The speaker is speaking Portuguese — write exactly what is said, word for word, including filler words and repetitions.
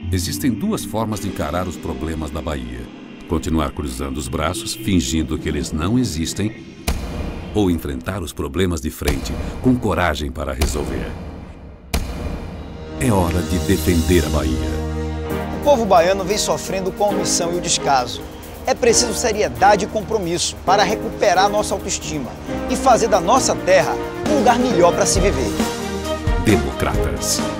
Existem duas formas de encarar os problemas da Bahia. Continuar cruzando os braços, fingindo que eles não existem, ou enfrentar os problemas de frente, com coragem para resolver. É hora de defender a Bahia. O povo baiano vem sofrendo com a omissão e o descaso. É preciso seriedade e compromisso para recuperar nossa autoestima e fazer da nossa terra um lugar melhor para se viver. Democratas.